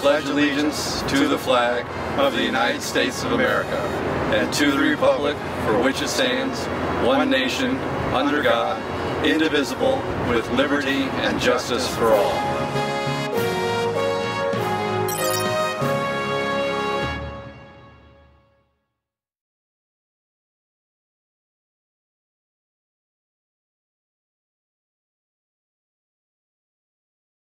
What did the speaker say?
pledge allegiance to the flag of the United States of America and to the republic for which it stands, one nation, under God, indivisible, with liberty and justice for all.